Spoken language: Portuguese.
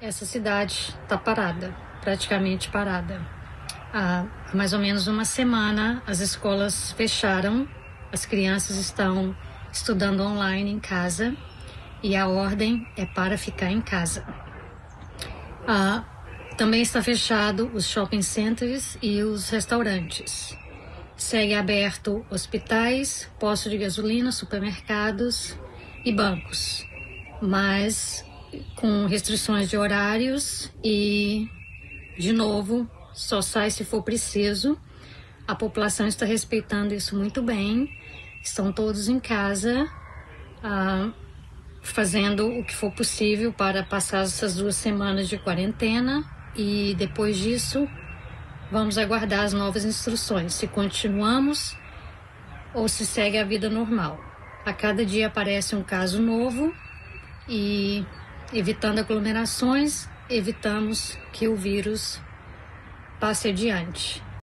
essa cidade está parada, praticamente parada. Há mais ou menos uma semana as escolas fecharam, as crianças estão estudando online em casa e a ordem é para ficar em casa. Também está fechado os shopping centers e os restaurantes. Segue aberto hospitais, postos de gasolina, supermercados e bancos, mas com restrições de horários e, de novo, só sai se for preciso. A população está respeitando isso muito bem, estão todos em casa, fazendo o que for possível para passar essas 2 semanas de quarentena e depois disso vamos aguardar as novas instruções, se continuamos ou se segue a vida normal. A cada dia aparece um caso novo e, evitando aglomerações, evitamos que o vírus passe adiante.